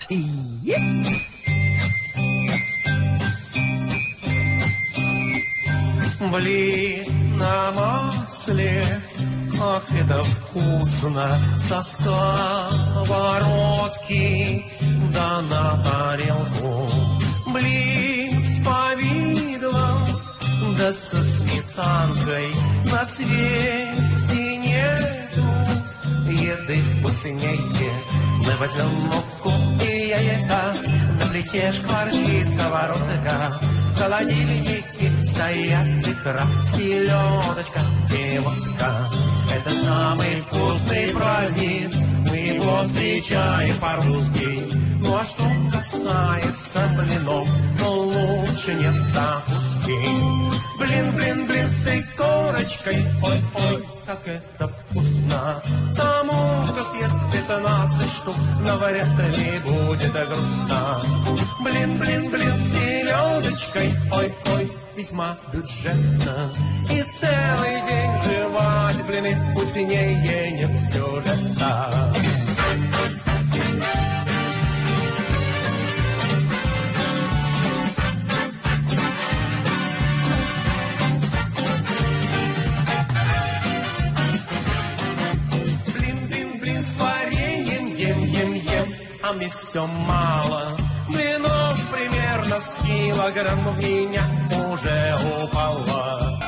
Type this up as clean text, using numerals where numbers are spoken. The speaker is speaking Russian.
Блин на масле, как это вкусно, со сковородки да на тарелку. Блин с повидлом да со сметанкой, на свете нету еды вкуснее. Мы возьмем муку и яйца, на плите шкварчит сковородка, в холодильнике стоят икра, селедочка и водка. Это самый вкусный праздник, мы его встречаем по-русски. Ну а что касается блинов, то лучше нет закуски. Блин с икорочкой, ой-ой, как это вкусно. Тому, кто съест 15 штук, навряд ли будет грустно. Блин с селедочкой, ой-ой, весьма бюджетно. И целый день жевать блины вкуснее нет сюжета. Блин с вареньем ем, а мне все мало. Блинов примерно с килограмм в меня уже упало.